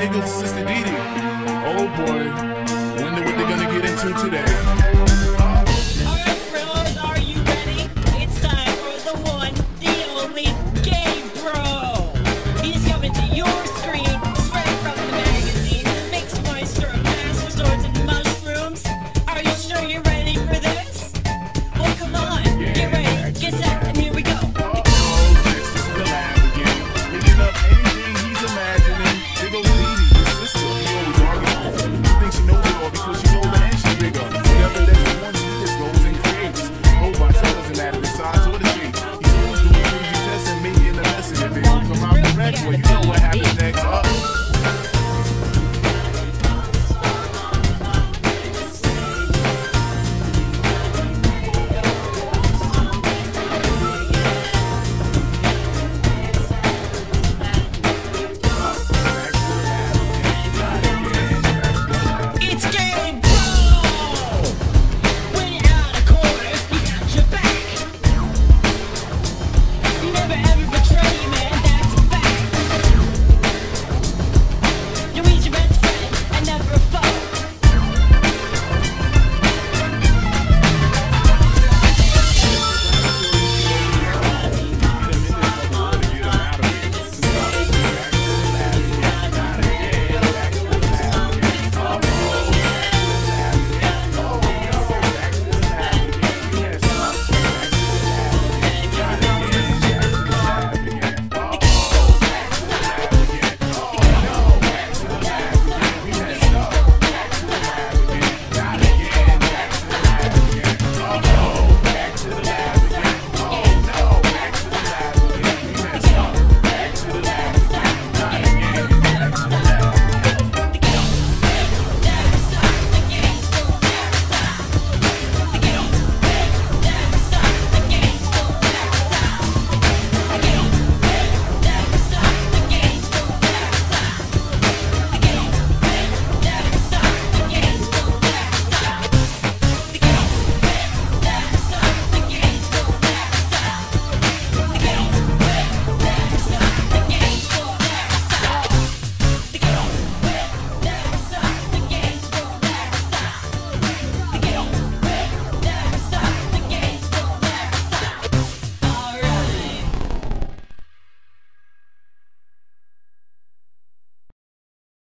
goes to Sister Dee Dee. Oh boy, wonder what they're gonna get into today. Alright, bros, are you ready? It's time for the one, the only Game Bro. He's coming to your screen, straight from the magazine. Mix moisture, master swords, and mushrooms. Are you sure you're ready for this? Well, come on, get ready, get set, and here we go. Next is the lab again. Picking up anything he's imagining. There goes Dee Dee, his sister. He always arguing. He thinks she knows it all because she's older and she's bigger. Whatever that he wants, he just goes and creates. Whole bunch of doesn't matter the size or the shape. He's always doing crazy tests and making a lesson. If it don't come out correct, well, you know what happens next. It's Game Bro! When you're out of quarters, we got your back. Never ever